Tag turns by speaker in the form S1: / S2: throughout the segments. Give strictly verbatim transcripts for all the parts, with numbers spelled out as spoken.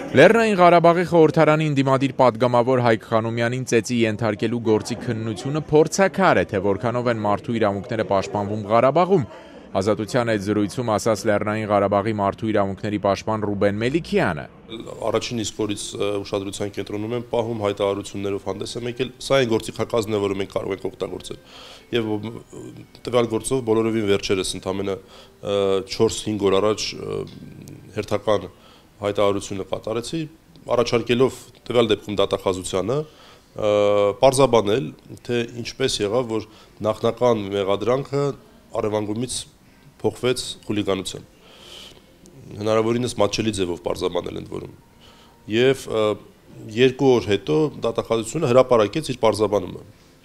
S1: Լեռնային Ղարաբաղի խորհրդարանի ընդդիմադիր պատգամավոր Հայկ Խանոմյանին ծեծի ենթարկելու գործի քննությունը փորձաքար է, թե որքանով են մարդու իրավունքները պաշտպանվում Ղարաբաղում։ Ազատության այդ զրույցում ասաց Լեռնային Ղարաբաղի մարդու իրավունքների պաշտպան Ռուբեն Մելիքյանը։
S2: Առաջին իսկ օրից ուշադրության կենտրոնում եմ պահում հայտարարություններով հանդես եմ եկել, սա այն գործի քակազն է, որը մենք կարող ենք օգտագործել։ Եվ տվյալ գործով բոլորովին վերջերս ընդամենը չորս-հինգ օր առաջ հերթական հայտարարությունը կատարեցի, առաջարկելով տվյալ դեպքում դատախազությանը պարզաբանել, թե ինչպես եղավ, որ նախնական մեղադրանքը առևանգումից փոխվեց խուլիգանության։ Հնարավորինս մատչելի ձևով պարզաբանել ընդ որում։ Եվ երկու օր հետո դատախազությունը հրապարակեց իր պարզաբանումը։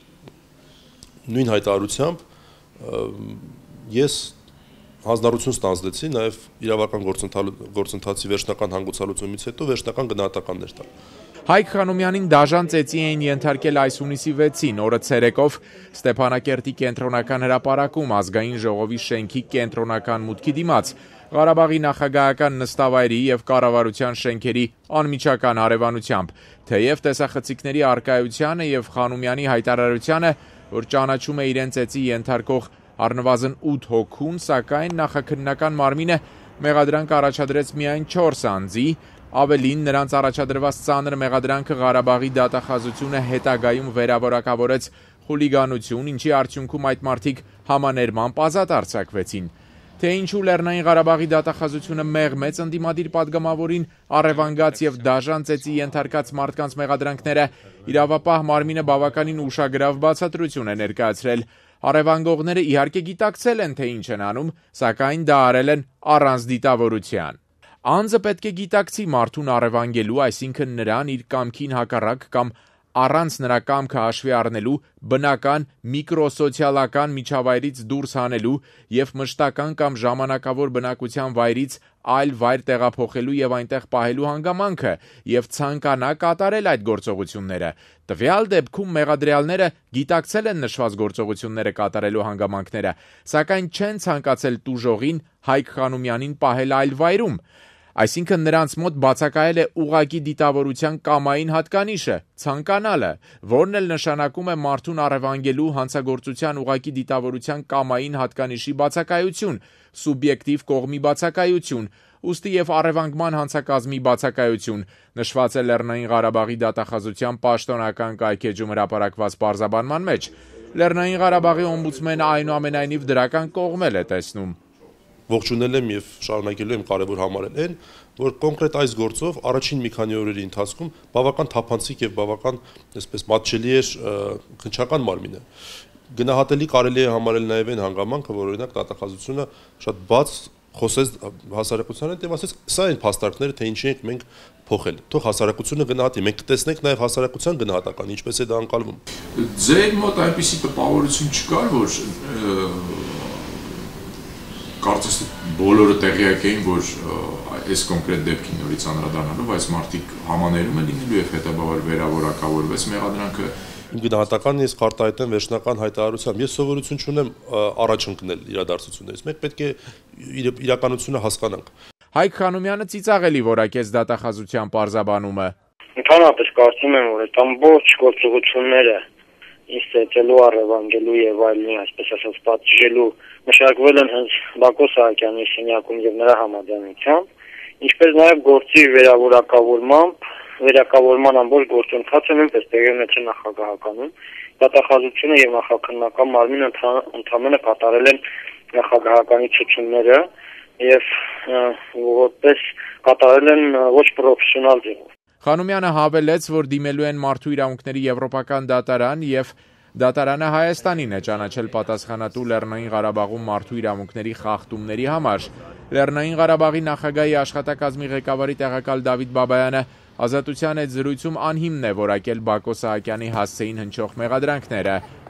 S2: Նույն հայտարարությամբ ես հանձնառություն ստանձնեցի նաև իրավական գործընթացի վերջնական հանգուցալուծումից հետո վերջնական գնահատականներ տալ։
S1: Հայկ Խանոմյանին դաժան ծեծի էին ենթարկել այս հունիսի վեցին, օրը ցերեկով Ստեփանակերտի կենտրոնական հրապարակում ազգային ժողովի շենքի կենտրոնական մուտքի դիմաց, Ղարաբաղի նախագահական նստավայրի եւ կառավարության շենքերի անմիջական հարևանությամբ, թեև տեսախցիկների առկայությանը եւ Խանոմյանի հայտարարությանը, որ ճանաչում է իրեն ծեծի ենթարկող առնվազն ութ հոգուն, սակայն նախաքննական մարմինը մեղադրանք առաջադրեց միայն չորս անձի, ավելին նրանց առաջադրված ծանր մեղադրանքը Ղարաբաղի դատախազությունը հետագայում վերավորակավորեց խուլիգանություն, ինչի արդյունքում այդ մարդիկ համաներմամբ ազատ արձակվեցին։ Թե ինչու Լեռնային Ղարաբաղի դատախազությունը մեղմեց ընդդիմադիր պատգամավորին առևանգած եւ դաժան ծեծի ենթարկած մարդկանց մեղադրանքները, իրավապահ մարմինը բավականին ուշագրավ բացատրություն է ներկայացրել։ Առևանգողները իհարկե գիտակցել են, թե ինչ են անում, սակայն դա արել են առանց դիտավորության։ Անձը պետք է գիտակցի մարդուն առևանգելու, այսինքն նրան իր կամքին հակառակ կամ առանց նրա կամքը հաշվի առնելու բնական միկրոսոցիալական միջավայրից դուրս հանելու եւ մշտական կամ ժամանակավոր բնակության վայրից այլ վայր տեղափոխելու եւ այնտեղ պահելու հանգամանքը եւ ցանկանա կատարել այդ գործողությունները։ Տվյալ դեպքում մեղադրյալները գիտակցել են նշված գործողությունները կատարելու հանգամանքները, սակայն չեն ցանկացել տուժողին Հայկ Խանոմյանին պահել այլ վայրում։ Այսինքն նրանց մոտ բացակայել է ուղղակի դիտավորության կամային հատկանիշը, ցանկանալը, որն էլ նշանակում է մարդուն առևանգելու հանցագործության ուղղակի դիտավորության կամային հատկանիշի բացակայություն, սուբյեկտիվ կողմի բացակայություն, ուստի եւ առևանգման հանցակազմի բացակայություն, նշված է Լեռնային Ղարաբաղի դատախազության պաշտոնական կայքեջում հրապարակված պարզաբանման մեջ։ Լեռնային Ղարաբաղի օմբուդսմենը այնուամենայնիվ դրական կողմել է տեսնում։
S2: Ողջունել եմ եւ շարունակելու եմ կարևոր համարել այն, որ կոնկրետ այս գործով առաջին մի քանի օրերի ընթացքում բավական թափանցիկ եւ բավական, այսպես մատչելի էր քննչական մարմինը։ Գնահատելի կարելի է համարել նաեւ այն հանգամանքը, որ օրինակ դատախազությունը շատ բաց խոսեց հասարակության հետ եւ ասեց, սա այն փաստարկները, թե ինչի ենք մենք փոխել։ Թող հասարակությունը գնահատի, մենք կտեսնենք նաեւ հասարակության գնահատական, ինչպես է դա անցալվում։
S3: Ձեր մոտ այնպիսի տպավորություն չկար, որ կարծես բոլորը տեղյակ էին, որ այս կոնկրետ դեպքին նորից անդրադառնալով այս մարդիկ համաներում են լինելու եւ հետաբավար վերավորակավորվեց մեղադրանքը։
S2: Իմ գնահատականն ես կարտահայտեմ վերջնական հայտարարությամբ։ Ես սովորություն չունեմ առաջ ընկնել իրադարձություններից։ Մենք պետք է իրականությունը հասկանանք։
S1: Հայկ Խանոմյանը ծիծաղելի որակեց դատախազության պարզաբանումը։
S4: Ընդհանրապես կարծում եմ, որ այդ ամբողջ գործողությունները ինձ ծեծելու, առևանգելու եւ այլն, այսպես ասած, պատժելու մշակվել են հենց Բակո Սահակյանի սենյակում եւ նրա համաձայնությամբ, ինչպես նաեւ գործի վերավորակավորմամբ, վերակավորման ամբողջ գործընթացը նույնպես տեղի ունեցել նախագահականում, դատախազությունը եւ նախաքննական մարմինը ընդհանրապես կատարել են նախագահականի ցուցումները եւ որպես կատարել են ոչ պրոֆեսիոնալ ձևով։
S1: Խանոմյանը հավելեց, որ դիմելու են մարդու իրավունքների եվրոպական դատարան եւ դատարանը Հայաստանին է ճանաչել պատասխանատու Լեռնային Ղարաբաղում մարդու իրավունքների խախտումների համար։ Լեռնային Ղարաբաղի նախագահի աշխատակազմի ղեկավարի տեղակալ Դավիթ Բաբայանը ազատության այդ զրույցում անհիմն է որակել Բակո Սահակյանի հասցեին հնչող մեղադրանքները։